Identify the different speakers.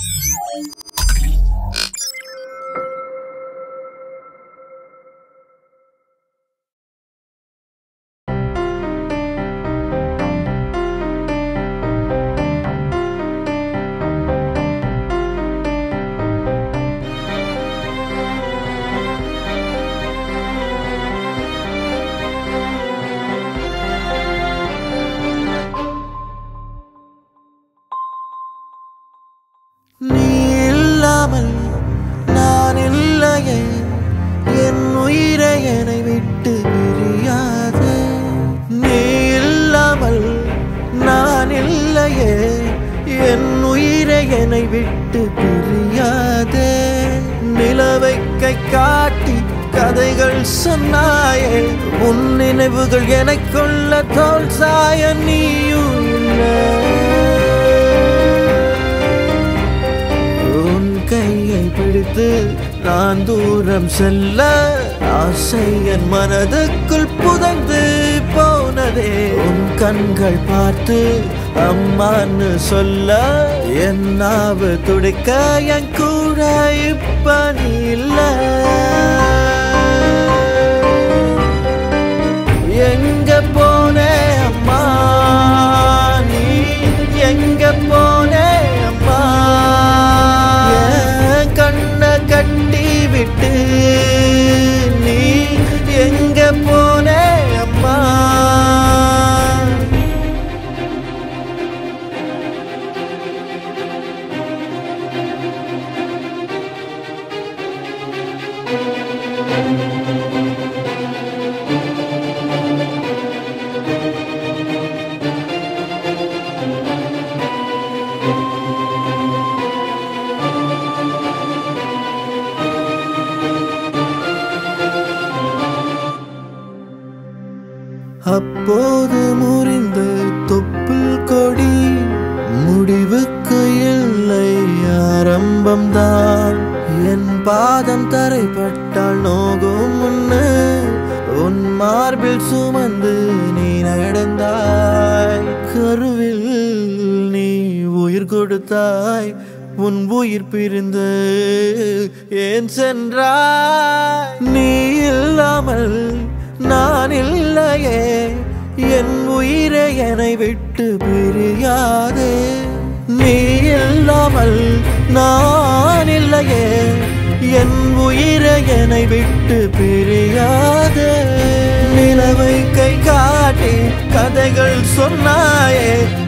Speaker 1: செல்ல ஆசை என் மனதுக்குள் புதைந்து போனதே உன் கண்கள் பார்த்து அம்மான்னு சொல்ல என் நாவு துடிக்க என் கூட இப்ப நீ இல்ல எங்க போனே அம்மா நீ எங்க போனே அம்மா கண்ண கட்டி விட்டு நீ எங்க போனே அம்மா அப்போது முறிந்த தொப்புள் கொடி முடிவுக்கு இல்லை ஆரம்பம்தான் என் பாதம் தரைப்பட்டால் நோகும் முன்னு உன் மார்பில் சுமந்து நீ நடந்தாய் கருவில் நீ உயிர் கொடுத்தாய் உன் உயிர் பிரிந்து ஏன் சென்றாய் நீ இல்லாமல் நான் இல்லையே என் உயிரை என்னை விட்டு பிரியாதே நீ இல்லாமல் நான் இல்லையே என் உயிரை என்னை விட்டு பிரியாதே நிலவை கை காட்டி கதைகள் சொன்னாயே